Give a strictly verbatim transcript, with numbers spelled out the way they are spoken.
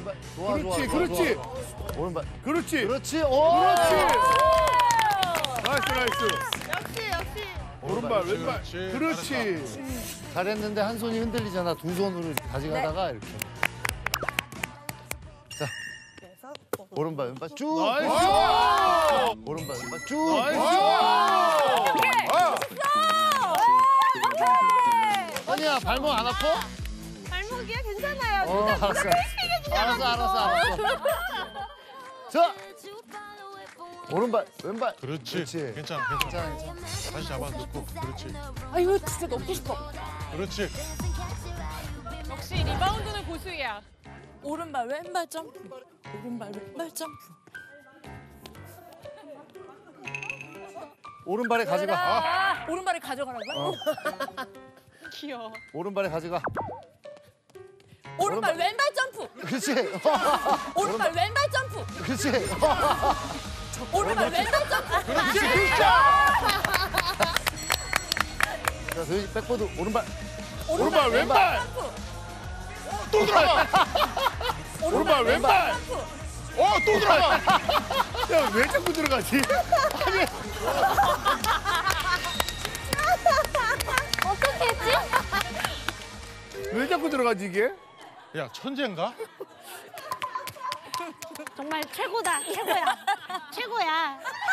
왼발. 좋아, 그렇지, 좋아, 좋아, 그렇지. 좋아. 오른발. 그렇지. 그렇지. 오! 그렇지. 나이스, 나이스. 역시 역시. 오른발, 그렇지, 왼발. 그렇지. 그렇지. 잘했는데 한 손이 흔들리잖아. 두 손으로 이렇게 가져가다가 이렇게. 자, 그래서 오른발, 왼발 쭉. 나이스. 오른발, 왼발 쭉. 나이스. 아니야, 발목 안 아파? 발목이야 괜찮아요. 어, 누가 누가 알았어. 테이핑 해주잖아. 알았어, 알았어, 알았어. 자, 오른발, 왼발. 그렇지. 그렇지. 괜찮아, 괜찮아. 괜찮아, 괜찮아. 다시 잡아 넣고. 그렇지. 아 이거 진짜 넣고 싶어. 그렇지. 역시 리바운드는 고수야. 오른발 왼발 점프. 오른발 왼발 점프. 오른발에 가져가. 아, 오른발을 가져가라고요? 어. 귀여워. 오른발에 가져가. 오른발 오른발. 왼발 점프. 그렇지. 오른발 왼발 점프. 그렇지. 오른발 왼발 점프. 그렇지, 진짜. 자, 도현이 백보드 오른발. 오른발, 왼발. 점프. 또 들어가. 오른발, 왼발. 점프. 어, 또 들어가. 야, 왜 자꾸 들어가지? 아니. 어떻게 했지? 왜 자꾸 들어가지, 이게? 야, 천재인가? 정말 최고다 최고야 최고야.